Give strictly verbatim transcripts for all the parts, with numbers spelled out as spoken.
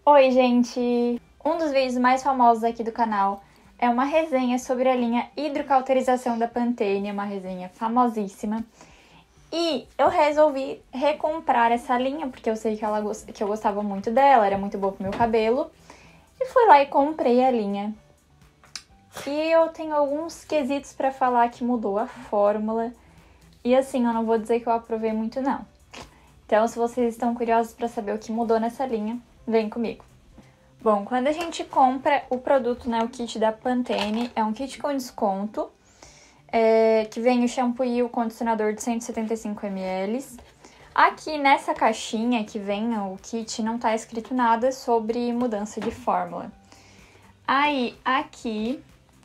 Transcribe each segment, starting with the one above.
Oi, gente! Um dos vídeos mais famosos aqui do canal é uma resenha sobre a linha hidrocauterização da Pantene, uma resenha famosíssima. E eu resolvi recomprar essa linha, porque eu sei que, ela, que eu gostava muito dela, era muito boa pro meu cabelo. E fui lá e comprei a linha. E eu tenho alguns quesitos pra falar que mudou a fórmula. E assim, eu não vou dizer que eu aprovei muito, não. Então, se vocês estão curiosos pra saber o que mudou nessa linha, vem comigo. Bom, quando a gente compra o produto, né, o kit da Pantene, é um kit com desconto, é, que vem o shampoo e o condicionador de cento e setenta e cinco mililitros. Aqui nessa caixinha que vem o kit não tá escrito nada sobre mudança de fórmula. Aí, aqui,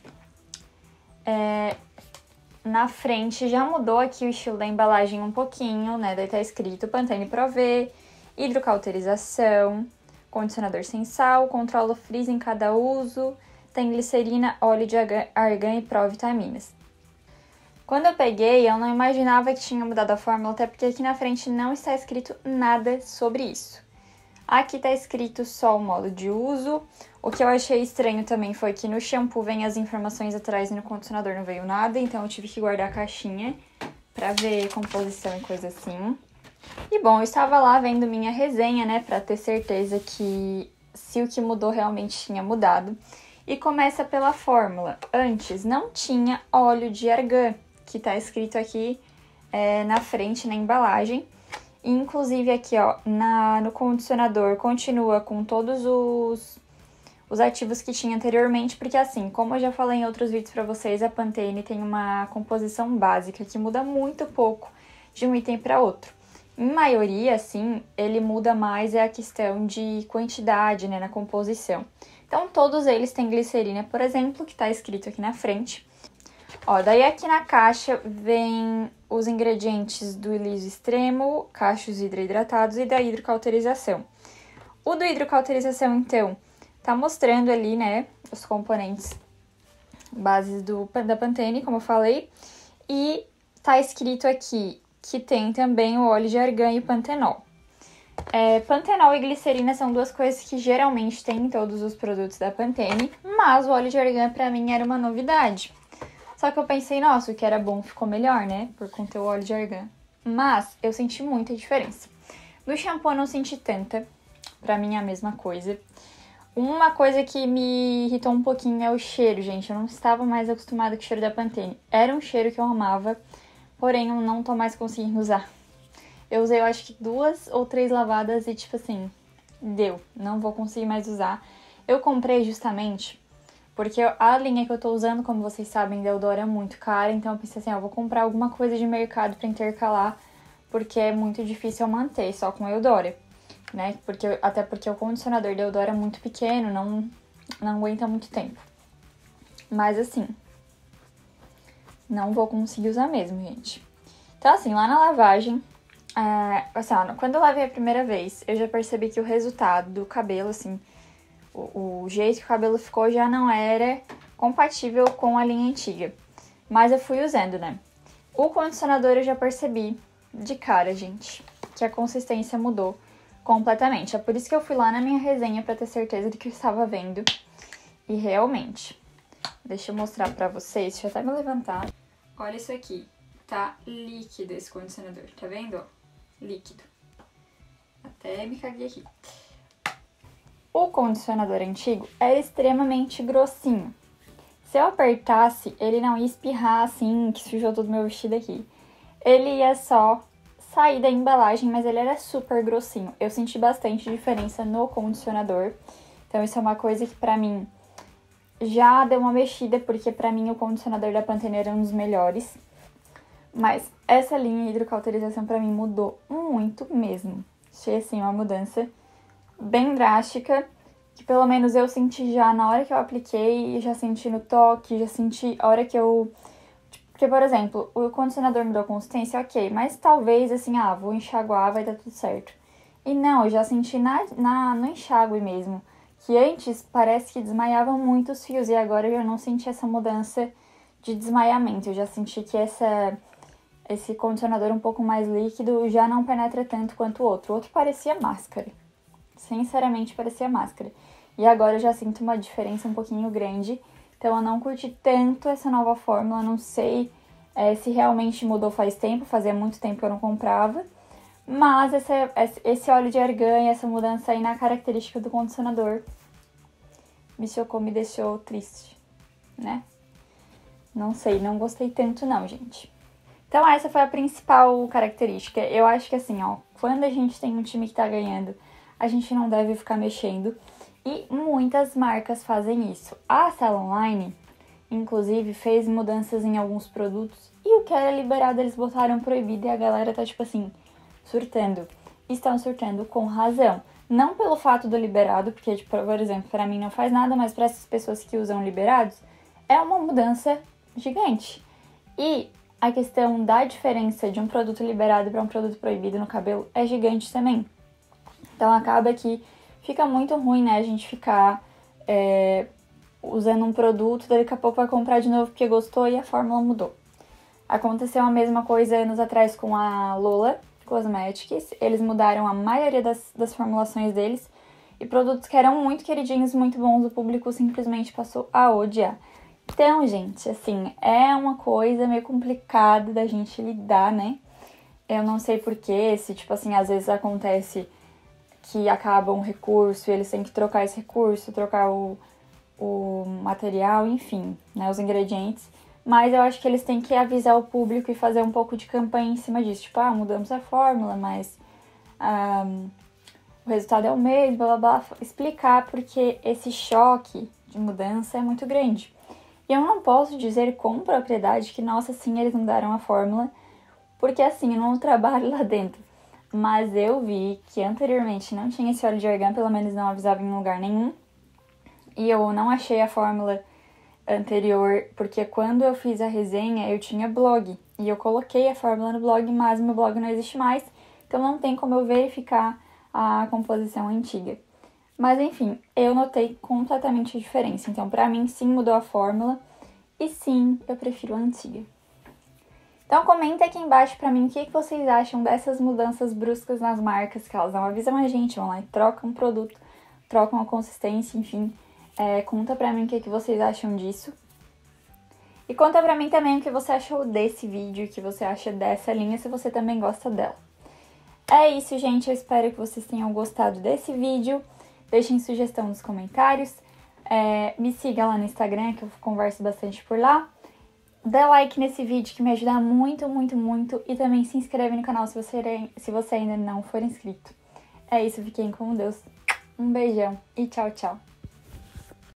é, na frente já mudou aqui o estilo da embalagem um pouquinho, né, daí tá escrito Pantene Pro V, hidrocauterização, condicionador sem sal, controla o frizz em cada uso, tem glicerina, óleo de argan e provitaminas. Quando eu peguei, eu não imaginava que tinha mudado a fórmula, até porque aqui na frente não está escrito nada sobre isso. Aqui está escrito só o modo de uso. O que eu achei estranho também foi que no shampoo vem as informações atrás e no condicionador não veio nada, então eu tive que guardar a caixinha para ver composição e coisa assim. E bom, eu estava lá vendo minha resenha, né, pra ter certeza que se o que mudou realmente tinha mudado. E começa pela fórmula. Antes não tinha óleo de argan, que tá escrito aqui é, na frente, na embalagem. E, inclusive aqui, ó, na, no condicionador continua com todos os, os ativos que tinha anteriormente, porque assim, como eu já falei em outros vídeos pra vocês, a Pantene tem uma composição básica que muda muito pouco de um item para outro. Em maioria, assim, ele muda mais é a questão de quantidade, né, na composição. Então, todos eles têm glicerina, por exemplo, que tá escrito aqui na frente. Ó, daí aqui na caixa vem os ingredientes do liso extremo, cachos hidroidratados e da hidrocauterização. O do hidrocauterização, então, tá mostrando ali, né, os componentes bases do, da Pantene, como eu falei, e tá escrito aqui que tem também o óleo de argan e o pantenol. É, pantenol e glicerina são duas coisas que geralmente tem em todos os produtos da Pantene, mas o óleo de argan pra mim era uma novidade. Só que eu pensei, nossa, o que era bom ficou melhor, né, por conter o óleo de argan. Mas eu senti muita diferença. No shampoo eu não senti tanta, pra mim é a mesma coisa. Uma coisa que me irritou um pouquinho é o cheiro, gente. Eu não estava mais acostumada com o cheiro da Pantene. Era um cheiro que eu amava, porém eu não tô mais conseguindo usar. Eu usei, eu acho que duas ou três lavadas e, tipo assim, deu. Não vou conseguir mais usar. Eu comprei justamente porque a linha que eu tô usando, como vocês sabem, da Eudora é muito cara. Então eu pensei assim, ó, eu vou comprar alguma coisa de mercado pra intercalar, porque é muito difícil eu manter só com a Eudora, né? Porque, até porque o condicionador da Eudora é muito pequeno, não, não aguenta muito tempo. Mas assim, não vou conseguir usar mesmo, gente. Então assim, lá na lavagem, é, assim, ó, quando eu lavei a primeira vez, eu já percebi que o resultado do cabelo, assim, o, o jeito que o cabelo ficou já não era compatível com a linha antiga. Mas eu fui usando, né? O condicionador eu já percebi de cara, gente, que a consistência mudou completamente. É por isso que eu fui lá na minha resenha pra ter certeza do que eu estava vendo. E realmente, deixa eu mostrar pra vocês, deixa eu até me levantar. Olha isso aqui, tá líquido esse condicionador, tá vendo, ó? Líquido. Até me caguei aqui. O condicionador antigo era extremamente grossinho. Se eu apertasse, ele não ia espirrar assim, que sujou todo o meu vestido aqui. Ele ia só sair da embalagem, mas ele era super grossinho. Eu senti bastante diferença no condicionador. Então isso é uma coisa que pra mim já deu uma mexida, porque pra mim o condicionador da Pantene era um dos melhores. Mas essa linha de hidrocauterização pra mim mudou muito mesmo. Achei assim uma mudança bem drástica, que pelo menos eu senti já na hora que eu apliquei, já senti no toque, já senti a hora que eu... Porque, por exemplo, o condicionador me deu consistência, ok, mas talvez assim, ah, vou enxaguar, vai dar tudo certo. E não, eu já senti na, na, no enxágue mesmo, que antes parece que desmaiava muito os fios, e agora eu já não senti essa mudança de desmaiamento, eu já senti que essa... Esse condicionador um pouco mais líquido já não penetra tanto quanto o outro. O outro parecia máscara. Sinceramente, parecia máscara. E agora eu já sinto uma diferença um pouquinho grande. Então eu não curti tanto essa nova fórmula. Não sei é, se realmente mudou faz tempo. Fazia muito tempo que eu não comprava. Mas essa, esse óleo de argan e essa mudança aí na característica do condicionador me chocou, me deixou triste, né? Não sei, não gostei tanto não, gente. Então essa foi a principal característica. Eu acho que assim, ó, quando a gente tem um time que tá ganhando, a gente não deve ficar mexendo. E muitas marcas fazem isso. A Sell Online, inclusive, fez mudanças em alguns produtos. E o que era liberado eles botaram proibido e a galera tá tipo assim, surtando. Estão surtando com razão. Não pelo fato do liberado, porque, tipo, por exemplo, pra mim não faz nada, mas pra essas pessoas que usam liberados, é uma mudança gigante. E a questão da diferença de um produto liberado para um produto proibido no cabelo é gigante também. Então acaba que fica muito ruim, né, a gente ficar é, usando um produto, daqui a pouco vai comprar de novo porque gostou e a fórmula mudou. Aconteceu a mesma coisa anos atrás com a Lola Cosmetics. Eles mudaram a maioria das, das formulações deles e produtos que eram muito queridinhos, muito bons, o público simplesmente passou a odiar. Então, gente, assim, é uma coisa meio complicada da gente lidar, né? Eu não sei porquê, se, tipo assim, às vezes acontece que acaba um recurso e eles têm que trocar esse recurso, trocar o, o material, enfim, né, os ingredientes. Mas eu acho que eles têm que avisar o público e fazer um pouco de campanha em cima disso. Tipo, ah, mudamos a fórmula, mas um, o resultado é o mesmo, blá, blá, blá. Explicar, porque esse choque de mudança é muito grande. E eu não posso dizer com propriedade que, nossa, sim, eles mudaram a fórmula, porque assim, eu não trabalho lá dentro. Mas eu vi que anteriormente não tinha esse óleo de argan, pelo menos não avisava em lugar nenhum. E eu não achei a fórmula anterior, porque quando eu fiz a resenha, eu tinha blog. E eu coloquei a fórmula no blog, mas meu blog não existe mais. Então não tem como eu verificar a composição antiga. Mas enfim, eu notei completamente a diferença. Então pra mim sim mudou a fórmula. E sim, eu prefiro a antiga. Então comenta aqui embaixo pra mim o que vocês acham dessas mudanças bruscas nas marcas, que elas não avisam a gente, vão lá e trocam um produto, trocam a consistência, enfim. É, conta pra mim o que vocês acham disso. E conta pra mim também o que você achou desse vídeo, o que você acha dessa linha, se você também gosta dela. É isso, gente, eu espero que vocês tenham gostado desse vídeo. Deixem sugestão nos comentários. É, me siga lá no Instagram, que eu converso bastante por lá. Dá like nesse vídeo que me ajuda muito, muito, muito. E também se inscreve no canal se você, se você ainda não for inscrito. É isso, fiquem com Deus. Um beijão e tchau, tchau.